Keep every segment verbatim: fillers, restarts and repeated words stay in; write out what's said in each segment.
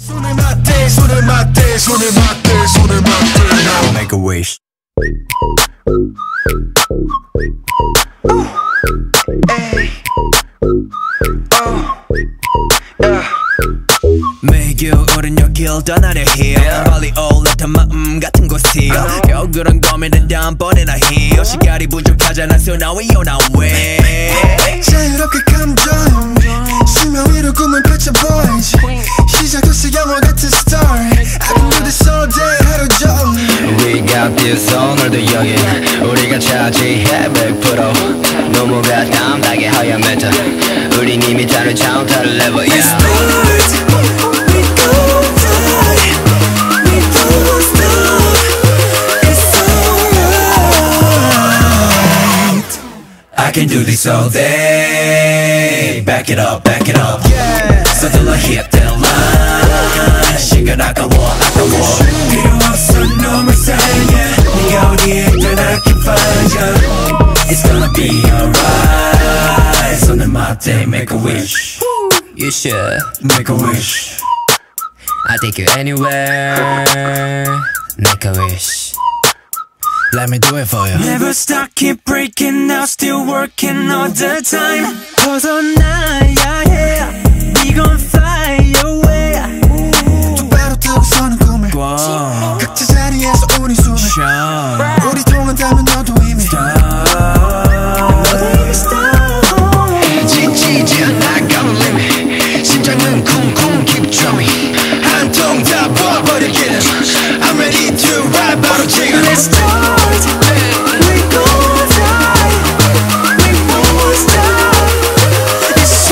손을 맞대 손을 맞대 손을 맞대 손을 맞대 now make a wish. 매겨오른 여길 떠나려 해 빨리 올라탄 마음 같은 곳이 겨울은 고민은 다음번에나 해 시간이 부족하잖아 so now we on our way 자유롭게 감정 수면 위로 꿈을 펼쳐 boys 시작됐어 영화 같은 story I can do this all day 하루 종일 We got this 오늘도 여긴 우리가 차지해 백 퍼센트 넘어가 담당의 하얀 메타 우린 이미 다른 차원 다른 레벨 yeah. Let's start We don't die We don't stop It's alright I can do this all day Back it up, back it up yeah. 서둘러 hit that line 시간 아까워 아까워 필요 없어 놈을 사랑해 네가 어디에 있든 I can find you It's gonna be alright 손을 맞대 make a wish You should make a wish I'll take you anywhere Make a wish Let me do it for you Never stop, keep breaking out Still working all the time 벗어나야 해 We gon' fly away 똑바로 뜨고 서는 꿈을 각자 자리에서 우리 숨을 우리 통한다면 너도 이미 너도 이미 stop 지치지 않아 got no limit 심장은 쿵쿵 keep drumming 한 통 다 부어버리기는 I'm ready to ride 바로 지금 Let's start We gon' die We won't stop It's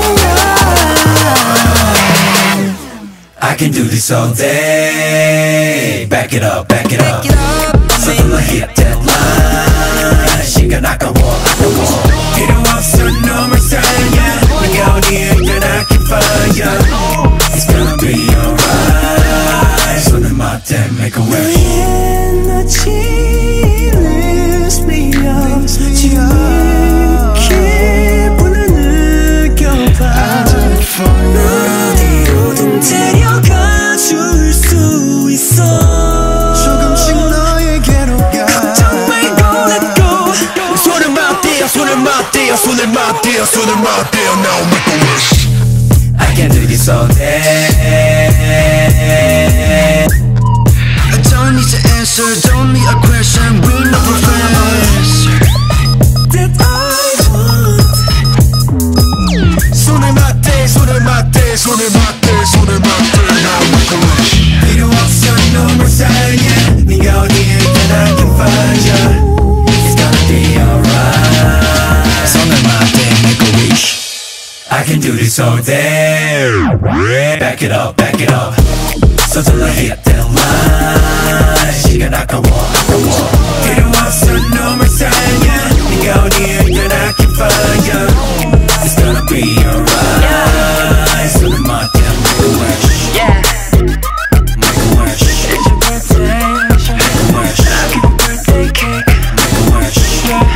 alright I can do this all day Back it up, back it up 서둘러 hit that line 시간 아까워 아까워 필요 없어 놈을 사랑해 네가 어디에 있든 I can find you It's gonna be alright 손을 맞대 make a wish 에너지를 스피어 지금 기분을 느껴봐 어디로든 데려가 줄 수 있어 조금씩 너에게로 가 걱정 말고 let go 손을 맞대요 손을 맞대요 손을 맞대요 손을 맞대요 Now make a wish I can do this all day I don't need to answer don't need a question we no professor That I want 손을 맞대 손을 맞대 손을 맞대 손을 맞대 Now make a wish 필요 없어 놈을 사랑해 네가 어디에 있든 I can find you It's gonna be alright 손을 맞대 make a wish I can do this all day Back it up, back it up 서둘러 hit that line 시간 아까워 아까워 필요 없어 놈을 사랑해 네가 어디에 있든 I can find you It's gonna be alright 손을 맞대 make a wish yeah. Make a wish It's your birthday Make a wish I'll give you birthday cake Make a wish yeah.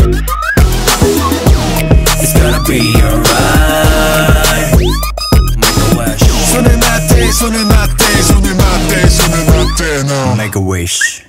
It's gonna be alright Make a wish 손을 맞대 손을 맞대 손을 맞대 손을 맞대 now Make a wish